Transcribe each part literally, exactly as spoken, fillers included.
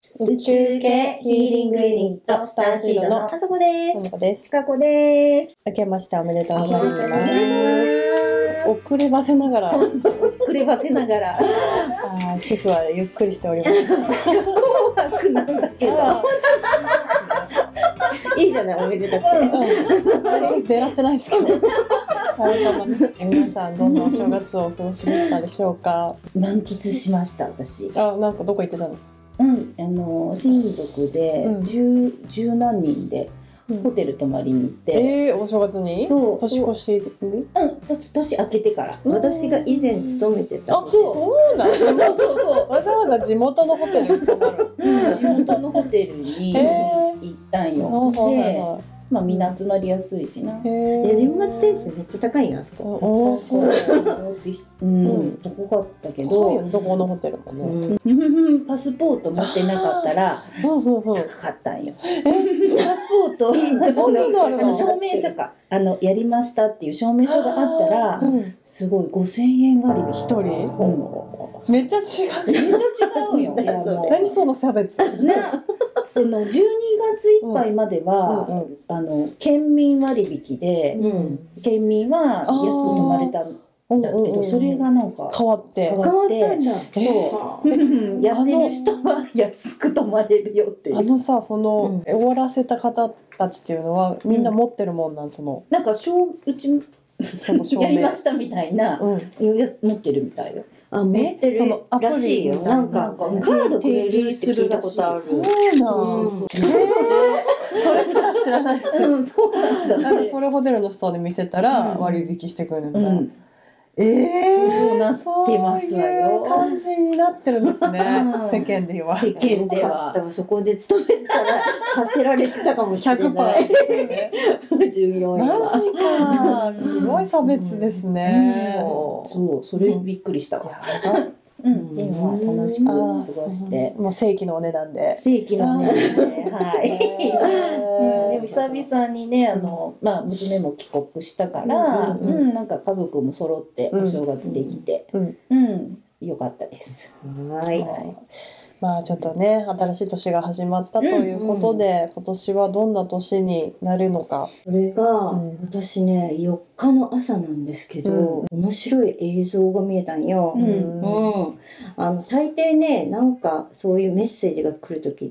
宇宙系ヒーリングユニットスターシードのあそこです。 ともこです。 ちかこです。 明けましておめでとうございます。 お遅ればせながら、 遅ればせながら、 あ主婦はゆっくりしております。 紅白なんだけど、いいじゃない、おめでたくて。 狙ってないですけど。改めて皆さんどんなお正月をお過ごしでしたでしょうか。 満喫しました私。 あ、なんかどこ行ってたの？ うん、あの親族で十十何人でホテル泊まりに行って。 ええ、お正月に？そう。年越しに？ うん、年年明けてから。私が以前勤めてた。 あ、そう。そうなん。そうそうそう。わざわざ地元のホテルに泊まる。 地元のホテルに行ったんよ。で、まあみんな集まりやすいしな。で、年末年始めっちゃ高いなあそこ。 おお、そう。 うん、高かったけど、 どこのホテルもね。 パスポート持ってなかったら高かったんよ。パスポート、 そんなのあるの？ 証明書か、あのやりましたっていう証明書があったら、すごいごせんえん割引。 一人？めっちゃ違う。 めっちゃ違うよ。 何その差別？ な、そのじゅうにがついっぱいまではあの県民割引で、県民は安く泊まれた。だけどそれがなんか変わって変わったんだ。そう。やってる人は安く泊まれるよっていう。 あのさ、その終わらせた方たちっていうのはみんな持ってるもんなん？そのなんか証うちその証明やりましたみたいな持ってるみたいよ。あ、持ってるらしいよ。なんかカード提示するって聞いたことある。 そうなん。それすら知らない。 うん、そうなんだ。 なんでそれホテルの人で見せたら割引してくれるんだ。ええ、 そうなってますわよ。 感じになってるんですね。世間では。 世間では。だからそこで勤めてたらさせられてたかもしれない。ひゃくパーセント 従業員は。 マジか。すごい差別ですね。 そう、それびっくりしたわ。うん、でも楽しく過ごして、 もう正規のお値段で。 正規のお値段で、はい。でも久々にね、あのまあ娘も帰国したから、うん、なんか家族も揃ってお正月できて、うん、良かったです。はい。 まあちょっとね、新しい年が始まったということで、今年はどんな年になるのか。 それが私ね、よっかの朝なんですけど、面白い映像が見えたんよ。うん、あの大抵ね、なんかそういうメッセージが来る時って、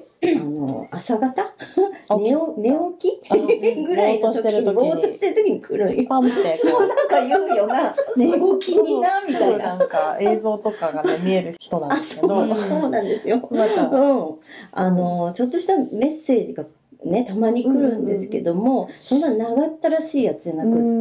あの朝方寝起きぐらいの時にぼーっとしてる時に来るよ。 パンってそうなんか言うよな。寝起きになみたいな。 なんか映像とかがね見える人なんですけど、 そうなんですよ。また、うん、あのちょっとしたメッセージがね、たまに来るんですけども、そんな長ったらしいやつじゃなくって、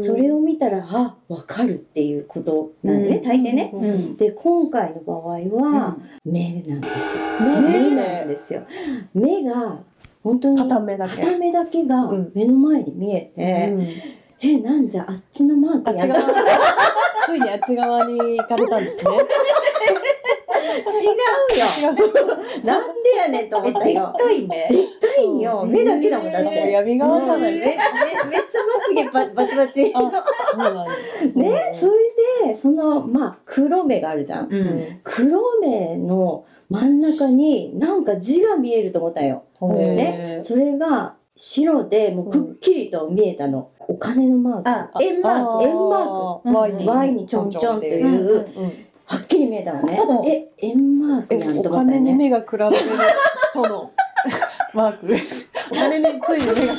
それを見たらあ分かるっていうことなんでね、大抵ね。で今回の場合は目なんですよ。目なんですよ。目が本当に片目だけ片目だけが目の前に見えて、え、なんじゃあっちのマークやだ。 ついにあっち側に行かれたんですね。 違うよ。なんでやねんと思ったよ。でっかい目。でっかいよ。目だけだもんだって。 闇側じゃない。 めめめっちゃまつげバチバチ。 そうなんですね、それでそのまあ黒目があるじゃん。黒目の真ん中になんか字が見えると思ったよ。ね、それが白でもうくっきりと見えたの。お金のマーク。あ、円マーク。円マーク。ワイ にちょんちょんっていう。はっきり見えたのね。え、円マークやんと思ったよね。 お金に目がくらんでる人のマーク。お金についに目がくらんでる。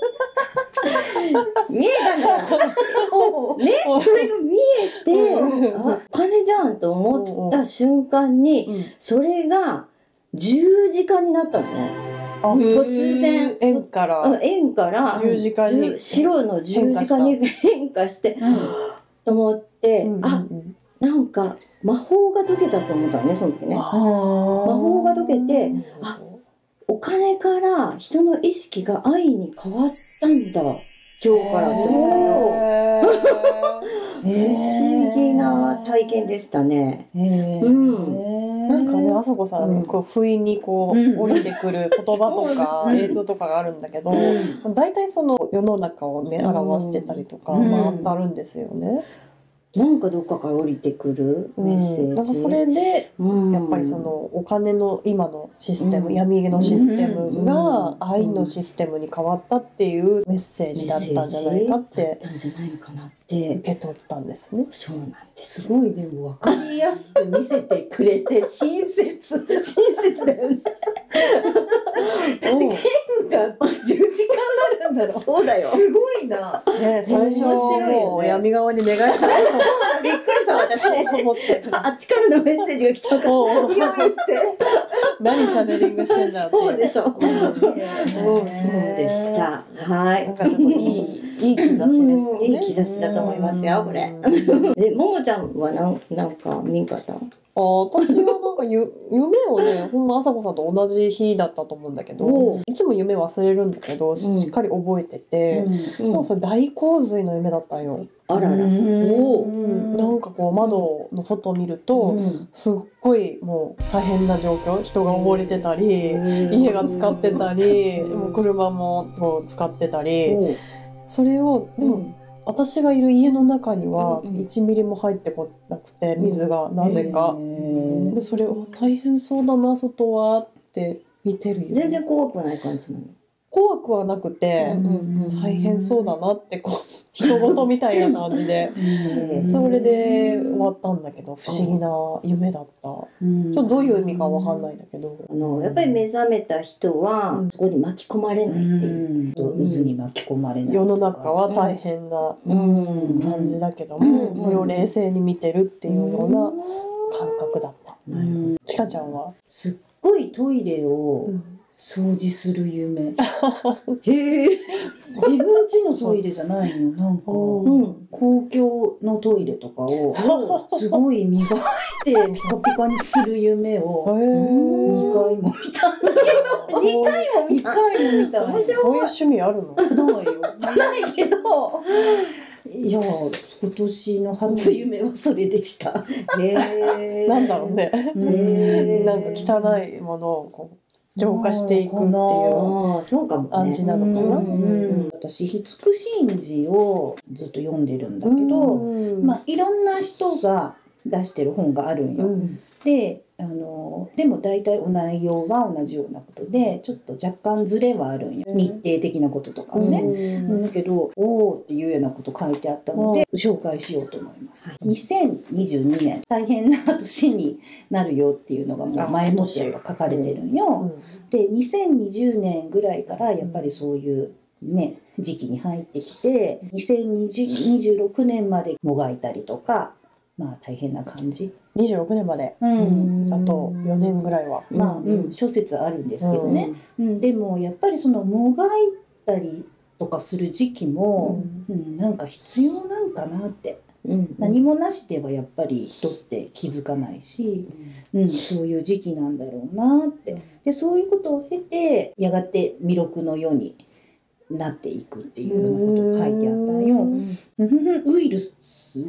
見えたんだよ。ね、それが見えて、あ、お金じゃんと思った瞬間に、それが十字架になったのね。突然円から円から十字架に白の十字架に変化してと思って、あ、なんか魔法が解けたと思ったのね、その時ね。魔法が解けて、あ、お金から人の意識が愛に変わったんだ今日からって思ったよ。不思議な体験でしたね。うん。 なんかね、あそこさん、こう不意にこう降りてくる言葉とか映像とかがあるんだけど、大体その世の中をね表してたりとか、まああるんですよね。 なんかどっかから降りてくるメッセージ、 うん、なんかそれで、 うん、 やっぱりそのお金の今のシステム、うん、闇のシステムが愛のシステムに変わったっていうメッセージだったんじゃないかって受け取ったんですね。 そうなんです。 すごいでも分かりやすく見せてくれて親切親切だよね。だって剣が十字架になるんだろ。 そうだよ。 すごいな。 ね、最初はもう闇側に願いたい。 びっくりした私思って。あっちからのメッセージが来たから。 いや言って。 何チャネリングしてんだって。 そうでしょ。そうでした。はい。 なんかちょっといいいい兆しですよね。 いい兆しだと思いますよこれ。でももちゃんはなんなんか見方。 あ、私はなんかゆ夢をね、ほんま朝子さんと同じ日だったと思うんだけど、いつも夢忘れるんだけど、しっかり覚えてて、うん、それ大洪水の夢だったんよ。 あらら。 おなんかこう窓の外を見ると、うん、すっごいもう大変な状況、人が溺れてたり、家が浸かってたり、もう車も使ってたり、それをでも、うん私がいる家の中にはいちミリも入ってこなくて、水がなぜか、でそれを大変そうだな外はって見てるよ。 全然怖くない感じなの？ 怖くはなくて、大変そうだなってこう人事みたいな感じでそれで終わったんだけど、不思議な夢だった。ちょっとどういう意味かわかんないんだけど、 あのやっぱり目覚めた人はそこに巻き込まれないっていう、 渦に巻き込まれない。 世の中は大変な感じだけども、それを冷静に見てるっていうような感覚だった。ちかちゃんはすっごいトイレを掃除する夢。へえ。自分家のトイレじゃないの。なんか、うん、公共のトイレとかをすごい磨いてピカピカにする夢をにかいも見たんだけど、にかいも見た。にかいも見た。 そういう趣味あるの？ ないよ。ないけど。いや今年の初夢はそれでした。 へえ。なんだろうね。なんか汚いものをこう浄化していくっていう暗示なのかな。 私「慈心寺」をずっと読んでるんだけど、まあいろんな人が出してる本があるんよ。うん、であのでも大体お内容は同じようなことでちょっと若干ズレはあるんよ、うん、日程的なこととかもね。うん、だけど「おー」っていうようなこと書いてあったので紹介しようと思います。はい、にせんにじゅうにねん大変な年になるよっていうのがもう前もって書かれてるんよ。でにせんにじゅうねんぐらいからやっぱりそういうね時期に入ってきてにせんにじゅうろくねんまでもがいたりとか。まあ大変な感じ。 にじゅうろくねんまで、うん、あとよねんぐらいは、 まあ、うん、諸説あるんですけどね、うんうん、でもやっぱりそのもがいたりとかする時期も、うんうん、なんか必要なんかなって、うん、何もなしではやっぱり人って気づかないし、うんうん、そういう時期なんだろうなって。でそういうことを経てやがて弥勒の世になっていくっていうようなことが書いてあったんよ。ウイルス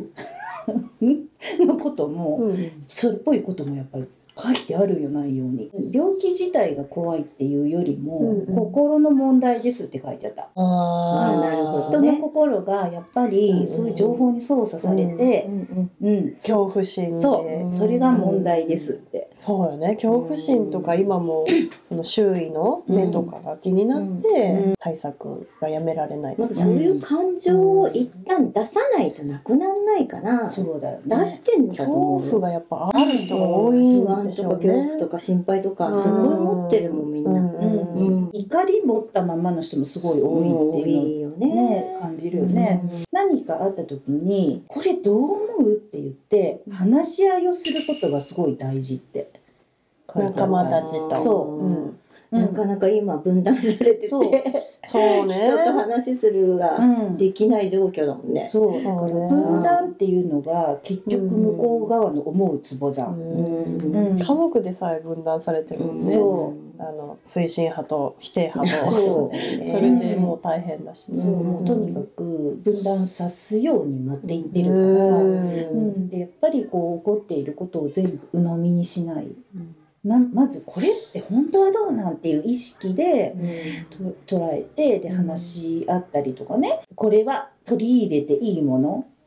のことも、それっぽいこともやっぱり書いてあるよ内容に。病気自体が怖いっていうよりも、うんうん、心の問題ですって書いてあった。あ、なるほどね。人の心がやっぱりそういう情報に操作されて、 恐怖心で、 そうそれが問題ですって。 そうよね。恐怖心とか今もその周囲の目とかが気になって対策がやめられない。 なんかそういう感情を一旦出さないとなくならないから、 そうだよね。 出してんだと思う。 恐怖がやっぱある人が多いんだ。 とか恐怖とか心配とかすごい持ってるもんみんな。 怒り持ったままの人もすごい多いっていうのね感じるよね。何かあった時にこれどう思うって言って話し合いをすることがすごい大事って仲間たちと。 そう。 なかなか今分断されてて、そうそうね、 人と話するができない状況だもんね。 そうだから分断っていうのが結局向こう側の思うツボじゃん。 家族でさえ分断されてるもんね。そうあの推進派と否定派とそうそれでもう大変だし、ね、 そうとにかく分断さすように持っていってるから、うんでやっぱりこう起こっていることを全部鵜呑みにしない。なまずこれって本当はどうなんていう意識で、うん、と捉えてで話し合ったりとかね、これは取り入れていいもの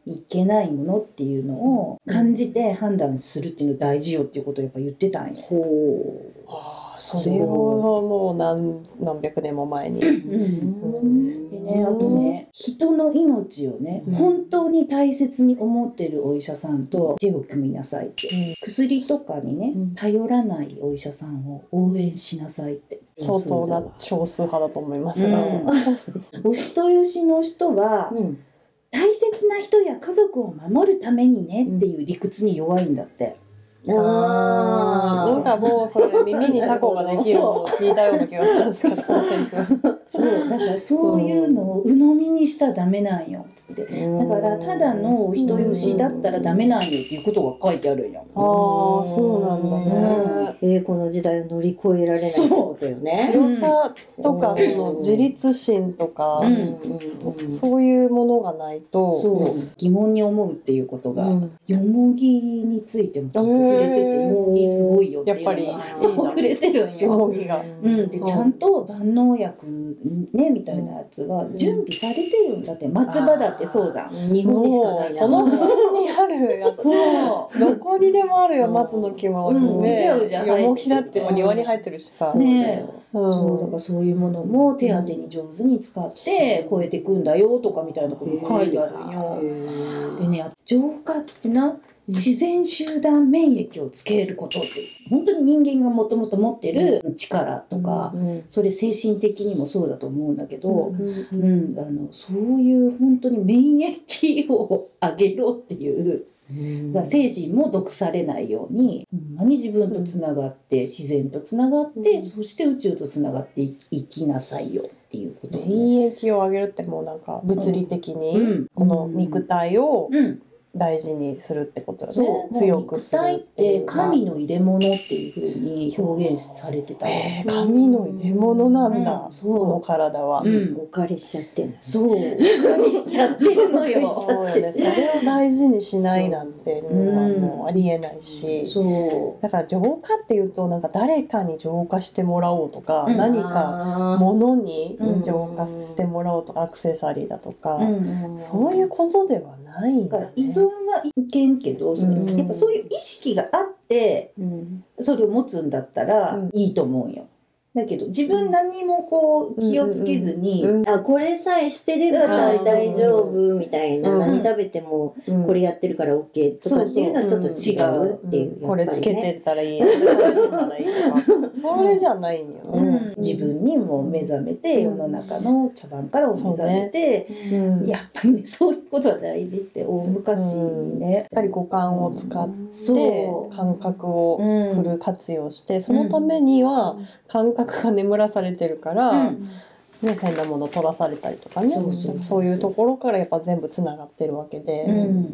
いけないものっていうのを感じて判断するっていうの大事よっていうことをやっぱ言ってたんよ。 ほう。 ああ、それをもう何何百年も前に。 うんでね、あとね、人の命をね、うん、本当に大切に思ってるお医者さんと手を組みなさいって、うん、薬とかにね、うん、頼らないお医者さんを応援しなさいって。 相当な少数派だと思いますが、うん、 お人よしの人は、うん、大切な人や家族を守るためにねっていう理屈に弱いんだって。 ああ、なんかもうそれ耳にタコができるのを聞いたような気がするんですけど、そのセリフ。 そうだからそういうのを鵜呑みにしたらダメなんよっつって、だからただの人よしだったらダメなんよっていうことが書いてあるんよ。 ああ、そうなんだね。 えー、この時代を乗り越えられないってことよね。 強さとかその自立心とか、そういうものがないと、 そう疑問に思うっていうことが、よもぎについてもちょっと触れてて、よもぎすごいよっていうのがやっぱりそう触れてるんよ。 よもぎが、 うん、でちゃんと万能薬ねみたいなやつは準備されてるんだって。松葉だってそうじゃん。 日本でしかないな。 その辺にあるやつ。そうどこにでもあるよ、松の木もね。よもぎだっても庭に生えてるしさ。ね、 そうだからそういうものも手当てに上手に使って超えていくんだよとかみたいなことも書いてあるんよ。でね、浄化ってな、自然集団免疫をつけることって本当に人間がもともと持ってる力とか、うん、それ精神的にもそうだと思うんだけど、うんうん、あのそういう本当に免疫を上げろっていう、うん、だから精神も毒されないように、ほんまに自分とつながって自然とつながって、うん、そして宇宙とつながっていきなさいよっていうこと、ね、 免疫を上げるってもうなんか物理的にこの肉体を、うんうん大事にするってことよね。そう強くするっていう。 肉体って神の入れ物っていう風に表現されてた。 えー、神の入れ物なんだ。うん、そうこの体は。 うん、お借りしちゃってる。 そう、お借りしちゃってるのよ。 そうよね。それを大事にしないなんていうのはもうありえないし。うん、そう。だから浄化っていうとなんか誰かに浄化してもらおうとか、うん、何か物に浄化してもらおうとか、アクセサリーだとか、うん、そういうことではないんだね。 依存はいけんけど、そのやっぱそういう意識があってそれを持つんだったらいいと思うよ。だけど自分何もこう気をつけずに、 うんうんうん、あこれさえしてれば大丈夫みたいな、うん、何食べてもこれやってるから OK とかっていうのはちょっと違うっていう、 ね、これつけてたらいいこれ食べてたらいいとかそれじゃないんよね、うん、 自分にも目覚めて、世の中の茶番からも目覚めて、うん、やっぱりねそういうことは大事って大昔にね、 やっぱり五感を使って感覚をフル活用して、そのためには感覚が眠らされてるから、うんね、変なもの取らされたりとかね、そうそうそうそう、そういうところからやっぱ全部つながってるわけで、うん、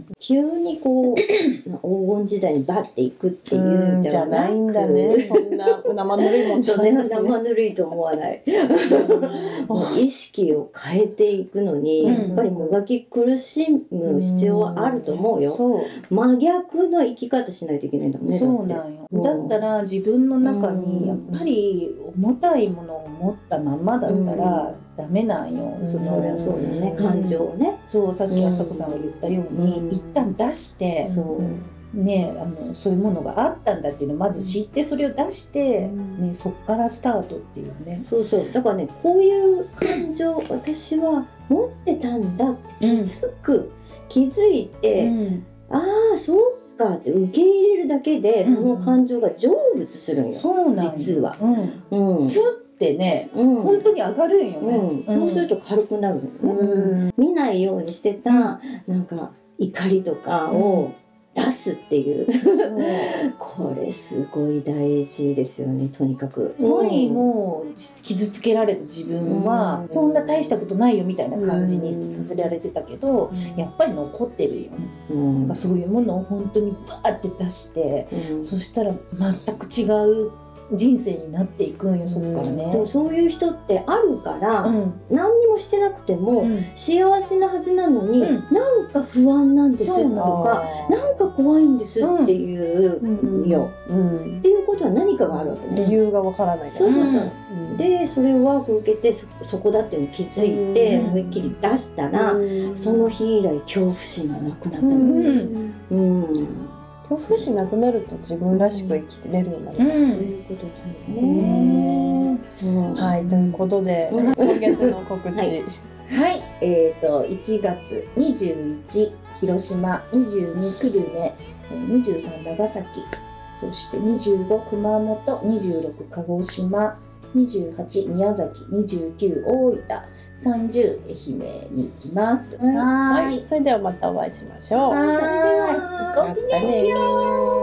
急にこう黄金時代にバッていくっていうんじゃないんだね。 そんな生ぬるいもんじゃないですね。 生ぬるいと思わないもう意識を変えていくのに、うん、やっぱりもがき苦しむ必要はあると思うよ、うん、そう真逆の生き方しないといけないんだもんね。 そうなんよ。だったら自分の中にやっぱり重たいものを持ったままだったらダメなんよ、うん、 そのそれはそうだね、感情をね、 そうさっきあさこさんが言ったように、うん、一旦出して、そうね、あのそういうものがあったんだっていうのをまず知って、それを出して、うんね、そっからスタートっていうね。 そうそうだからね、こういう感情私は持ってたんだって気づく、うん、気づいて、うん、ああそうかって受け入れるだけで、その感情が成仏するんよ、 そうなん実は、 うんうん、スッてね、うん、本当に上がるんよね、 うん、そうすると軽くなるのね、うん、見ないようにしてた、うん、なんか怒りとかを出すっていう、うん、これすごい大事ですよね。とにかくすごいもう傷つけられた自分は、うん、そんな大したことないよみたいな感じにさせられてたけど、うん、やっぱり残ってるよね、うん、そういうものを本当にバーって出して、うん、そしたら全く違う人生になっていくんよ、そっからね。 でもそういう人ってあるから、 うん、 何にもしてなくても、うん、幸せなはずなのに、うん、なんか不安なんですとか、なんか怖いんですっていうよ、うんうん、っていうことは何かがあるわけね。 理由がわからない。 そうそうそう、うん、でそれをワーク受けて そ, そこだっていうの気づいて、うん、思いっきり出したら、うん、その日以来恐怖心がなくなったの、うんうん恐怖心なくなると自分らしく生きてれるようになります、 うん、そういうことですね、うん、 はいということで、うん、今月の告知はい、 はい、えーといちがつにじゅういち広島、にじゅうに久留米、にじゅうさん長崎、そしてにじゅうご熊本、にじゅうろく鹿児島、にじゅうはち宮崎、にじゅうきゅう大分、さんじゅう愛媛に行きます。 はい、はい、それではまたお会いしましょう。 はい、ごきげんよう。